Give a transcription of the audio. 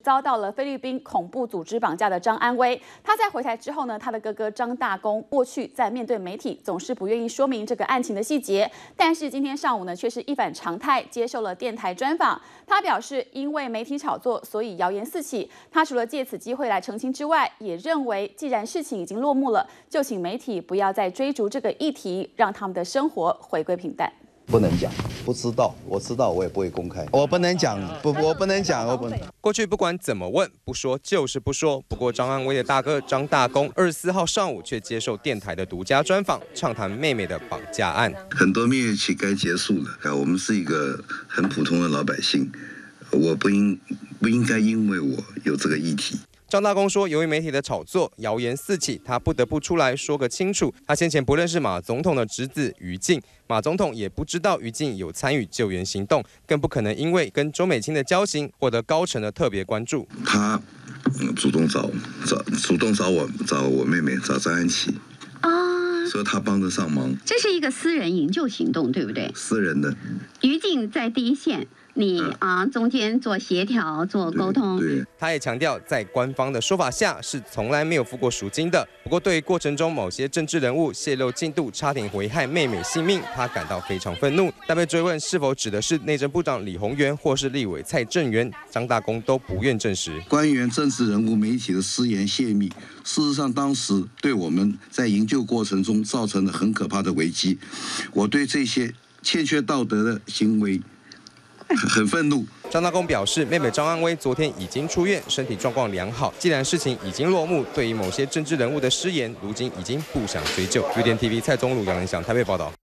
遭到了菲律宾恐怖组织绑架的张安威，他在回台之后呢，他的哥哥张大公过去在面对媒体总是不愿意说明这个案情的细节，但是今天上午呢，却是一反常态接受了电台专访。他表示，因为媒体炒作，所以谣言四起。他除了借此机会来澄清之外，也认为既然事情已经落幕了，就请媒体不要再追逐这个议题，让他们的生活回归平淡。 不能讲，不知道，我知道我也不会公开，我不能讲，我不能讲，我不能。 过去不管怎么问，不说就是不说。不过张安威的大哥张大公24号上午却接受电台的独家专访，畅谈妹妹的绑架案。 很多蜜月期该结束了，我们是一个很普通的老百姓，我不应该因为我有这个议题。 张大公说，由于媒体的炒作，谣言四起，他不得不出来说个清楚。他先前不认识马总统的侄子于静，马总统也不知道于静有参与救援行动，更不可能因为跟周美青的交情获得高层的特别关注。 他主动找我妹妹找张安琪说他帮得上忙。 这是一个私人营救行动，对不对？ 私人的。 于静在第一线。 你中间做协调、做沟通。 对， 他也强调，在官方的说法下是从来没有付过赎金的。不过，对于过程中某些政治人物泄露进度，差点危害妹妹性命，他感到非常愤怒。但被追问是否指的是内政部长李鸿源或是立委蔡正元，张大公都不愿证实。 官员、政治人物、媒体的私言泄密，事实上当时对我们在营救过程中造成了很可怕的危机。我对这些欠缺道德的行为 很愤怒。 张大公表示，妹妹张安威昨天已经出院，身体状况良好。既然事情已经落幕，对于某些政治人物的失言，如今已经不想追究。UDN TV 蔡宗鲁、杨仁祥台北报道。